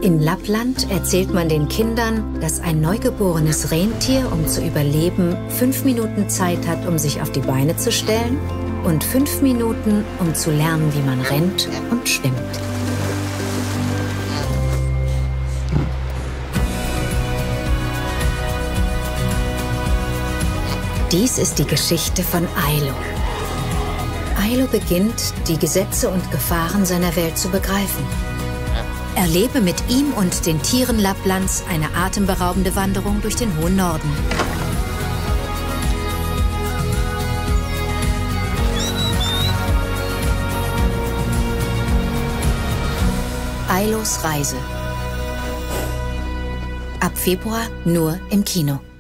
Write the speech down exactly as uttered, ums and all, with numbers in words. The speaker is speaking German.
In Lappland erzählt man den Kindern, dass ein neugeborenes Rentier, um zu überleben, fünf Minuten Zeit hat, um sich auf die Beine zu stellen und fünf Minuten, um zu lernen, wie man rennt und schwimmt. Dies ist die Geschichte von Ailo. Ailo beginnt, die Gesetze und Gefahren seiner Welt zu begreifen. Erlebe mit ihm und den Tieren Lapplands eine atemberaubende Wanderung durch den hohen Norden. Ailos Reise. Ab Februar nur im Kino.